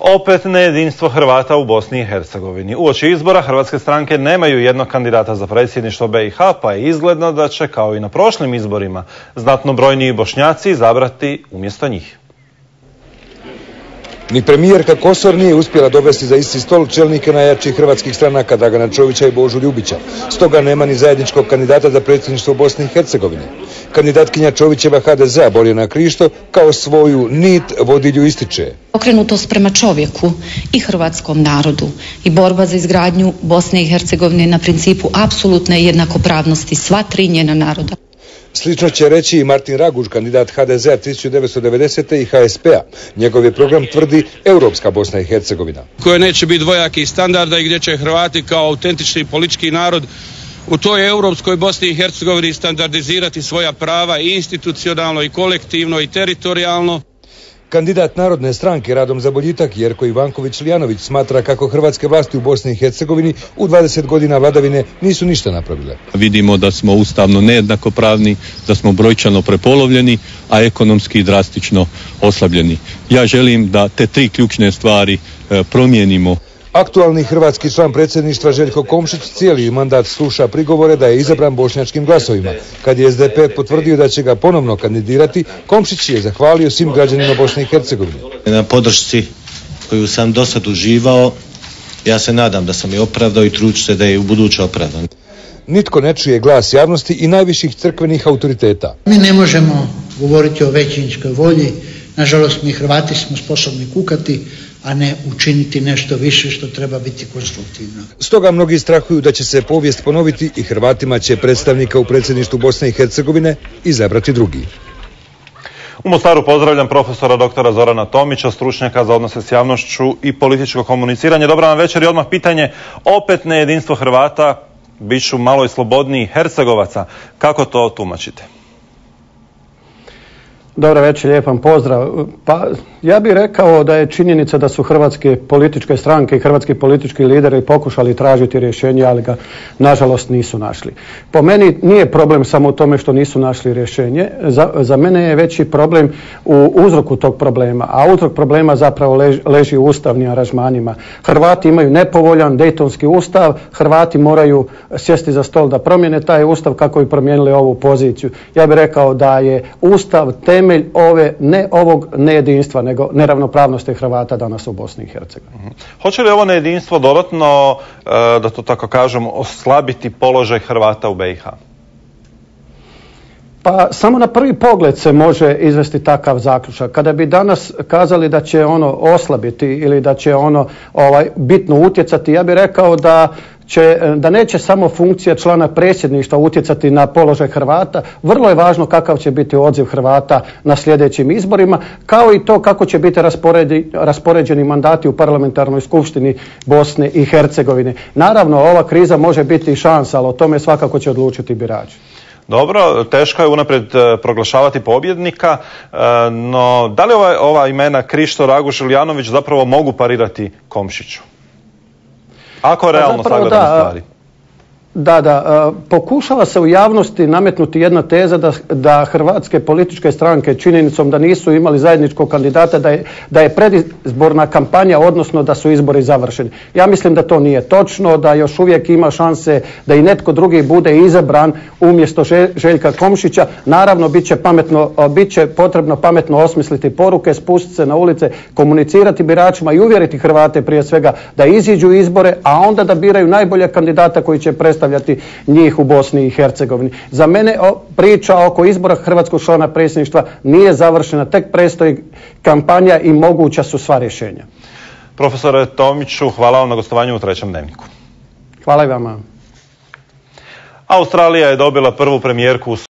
Opet nejedinstvo Hrvata u Bosni i Hercegovini. Uoči izbora hrvatske stranke nemaju jednog kandidata za predsjedništvo BiH, pa je izgledno da će, kao i na prošlim izborima, znatno brojniji Bošnjaci izabrati umjesto njih. Ni premijerka Kosor nije uspjela dovesti za isti stol čelnike najjačih hrvatskih stranaka Dragana Čovića i Božu Ljubića. Stoga nema ni zajedničkog kandidata za predsjedništvo Bosne i Hercegovine. Kandidatkinja Čovićeva HDZ-a Borjana Krišto kao svoju nit vodilju ističe: okrenutost prema čovjeku i hrvatskom narodu i borba za izgradnju Bosne i Hercegovine na principu apsolutne jednakopravnosti sva tri njena naroda. Slično će reći i Martin Raguž, kandidat HDZ-a 1990. i HSP-a. Njegov je program, tvrdi, Europska Bosna i Hercegovina, koja neće biti dvojakih standarda i gdje će Hrvati kao autentični politički narod u toj Europskoj Bosni i Hercegovini standardizirati svoja prava i institucionalno i kolektivno i teritorijalno. Kandidat Narodne stranke Radom za boljitak Jerko Ivanković-Lijanović smatra kako hrvatske vlasti u Bosni i Hercegovini u 20 godina vladavine nisu ništa napravile. Vidimo da smo ustavno nejednakopravni, da smo brojčano prepolovljeni, a ekonomski drastično oslabljeni. Ja želim da te tri ključne stvari promijenimo. Aktualni hrvatski član predsjedništva Željko Komšić cijeli mandat sluša prigovore da je izabran bošnjačkim glasovima. Kad je SDP potvrdio da će ga ponovno kandidirati, Komšić je zahvalio svim građanima Bosne i Hercegovine. Na podršci koju sam do sad uživao, ja se nadam da sam je opravdao i trudit ću se da je u buduće opravdan. Nitko ne čuje glas javnosti i najviših crkvenih autoriteta. Mi ne možemo govoriti o većinskoj volji. Nažalost, mi Hrvati smo sposobni kukati, a ne učiniti nešto više što treba biti konstruktivno. Stoga mnogi strahuju da će se povijest ponoviti i Hrvatima će predstavnika u predsjedništvu Bosne i Hercegovine izabrati drugi. U Mostaru pozdravljam profesora doktora Zorana Tomića, stručnjaka za odnose s javnošću i političko komuniciranje. Dobar vam večer i odmah pitanje, opet nejedinstvo Hrvata, bit ću malo i slobodniji Hercegovaca. Kako to tumačite? Dobro večer, lijepan pozdrav. Pa ja bih rekao da je činjenica da su hrvatske političke stranke i hrvatski politički lideri pokušali tražiti rješenje, ali ga nažalost nisu našli. Po meni nije problem samo u tome što nisu našli rješenje. Za mene je veći problem u uzroku tog problema, a uzrok problema zapravo leži u ustavnim aranžmanima. Hrvati imaju nepovoljan Dejtonski ustav, Hrvati moraju sjesti za stol da promijene taj ustav kako bi promijenili ovu poziciju. Ja bih rekao da je ustav temelj ne ovog nejedinstva, nego neravnopravnosti Hrvata danas u Bosni i Hercegovini. Hoće li ovo nejedinstvo dodatno, da to tako kažem, oslabiti položaj Hrvata u BiH? Pa samo na prvi pogled se može izvesti takav zaključak. Kada bi danas kazali da će ono oslabiti ili da će ono bitno utjecati, ja bih rekao da neće samo funkcija člana predsjedništva utjecati na položaj Hrvata. Vrlo je važno kakav će biti odziv Hrvata na sljedećim izborima, kao i to kako će biti raspoređeni mandati u parlamentarnoj skupštini Bosne i Hercegovine. Naravno, ova kriza može biti i šansa, ali o tome svakako će odlučiti birači. Dobro, teško je unaprijed proglašavati pobjednika, no da li ova imena Krišto, Raguž i Lijanović zapravo mogu parirati Komšiću? Ako realno sagledamo stvari. Da, pokušava se u javnosti nametnuti jedna teza da hrvatske političke stranke činjenicom da nisu imali zajedničkog kandidata, da je predizborna kampanja, odnosno da su izbori završeni. Ja mislim da to nije točno, da još uvijek ima šanse da i netko drugi bude izabran umjesto Željka Komšića. Naravno, bit će potrebno pametno osmisliti poruke, spustiti se na ulice, komunicirati biračima i uvjeriti Hrvate prije svega da iziđu izbore, a onda da biraju najbolje kandidata koji će predstavljati njih u Bosni i Hercegovini. Za mene priča oko izbora hrvatskog člana predsjedništva nije završena, tek predstoji kampanja i moguća su sva rješenja. Profesore Tomiću, hvala vam na gostovanju u Trećem dnevniku. Hvala i vama. Australija je dobila prvu premijerku u